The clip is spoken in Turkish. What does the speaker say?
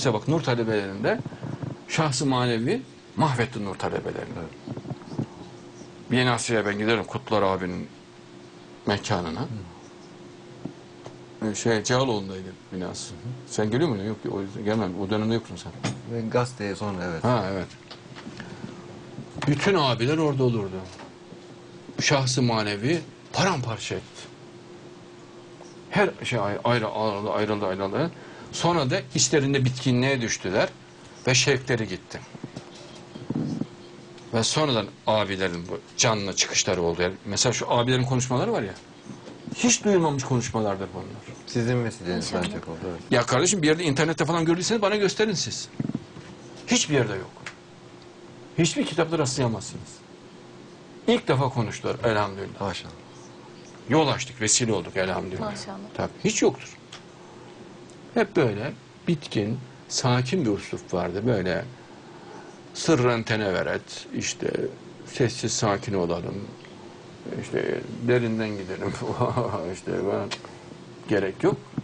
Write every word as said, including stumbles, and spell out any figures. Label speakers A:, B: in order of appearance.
A: Mesela bak Nur talebelerinde şahsı manevi mahvetti Nur talebelerini. Evet. Yeni Asya'ya ben giderim Kutlar abinin mekanına. Hı. Şey Cağaloğlu'ndaydı binası. Hı hı. Sen geliyor muydun? Yok, o gelmem. O dönemde yoktun sen.
B: Ben gazeteye sonra evet.
A: Ha evet. Bütün abiler orada olurdu. Şahsı manevi paramparça etti. Her şey ayrı ayrıldı, ayrıldı, ayrıldı. Sonra da işlerinde bitkinliğe düştüler ve şevkleri gitti. Ve sonradan abilerin bu canlı çıkışları oldu. Yani mesela şu abilerin konuşmaları var ya, hiç duyulmamış konuşmalardır bunlar.
B: Sizin vesileniz ancak oldu. Evet.
A: Ya kardeşim bir yerde internette falan gördüyseniz bana gösterin siz. Hiçbir yerde yok. Hiçbir kitapta rastlayamazsınız. İlk defa konuştular elhamdülillah.
B: Maşallah.
A: Yol açtık, vesile olduk elhamdülillah.
C: Maşallah.
A: Tabii, hiç yoktur. Hep böyle bitkin, sakin bir üslup vardı. Böyle sırren teneveret, işte sessiz sakin olalım, işte derinden gidelim, işte ben gerek yok.